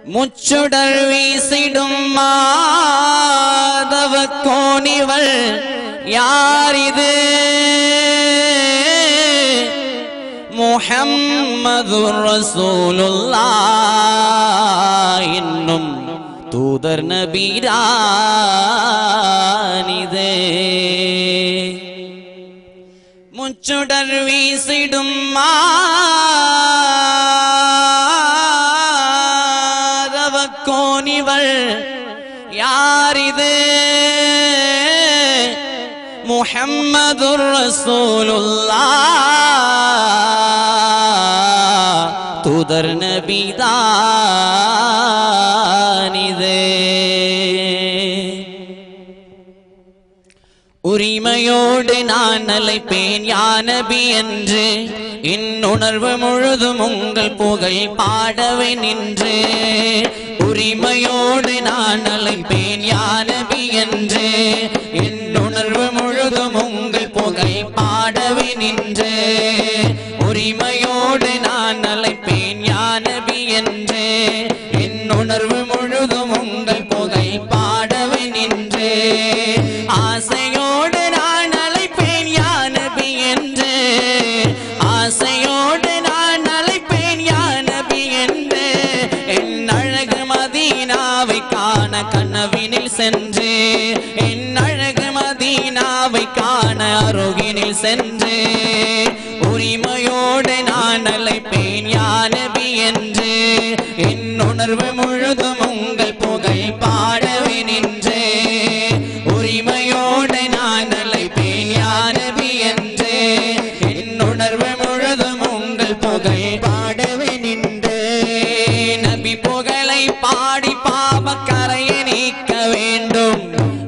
முச்சுடர் வீசிடும் மாதவ கோணிவள் யாரிது முஹம்மதுர் ரசூலுல்லாஹ் என்னும் தூதர் நபிரானிதே முச்சுடர் வீசிடும் மாதவ கோணிவள் யாரிது முஹம்மதுர் ரசூலுல்லாஹ் தூதர் நபிதானிதே உரிமையோடு நான் அழைப்பேன் யா நபி என்று இன்னுணர்வு முழுதும் உங்கள் புகழ் பாடவே நின்று உரிமையோடு நான் அழைப்பேன் யா நபி என்று இன்னுணர்வு முழுதும் உங்கள் புகழ் பாடவே நின்று உரிமையோடு நான் அழைப்பேன் யா நபி என்று இன்னுணர்வு முழுதும் உங்கள் புகழ் பாடவே நின்று ஆசையோடு நான் அழைப்பேன் யா நபி என்று ஆசையோடு நான் அழைப்பேன் யா நபி என்று என் அழகு மதீனாவை காண கனவினில் சென்று என் அழகு மதீனாவை காண அருகினில் சென்று உரிமையோடு நான் அழைப்பேன் யா நபி என்று என் உணர்வு முழுதும் உங்கள் புகழ் பாடவே நின்று உரிமையோடு நான் அழைப்பேன் யா நபி என்று என் உணர்வு முழுதும் உங்கள் புகழ் பாடவே நின்று நபி புகழை பாடி பாவக்கரையை நீக்க வேண்டும்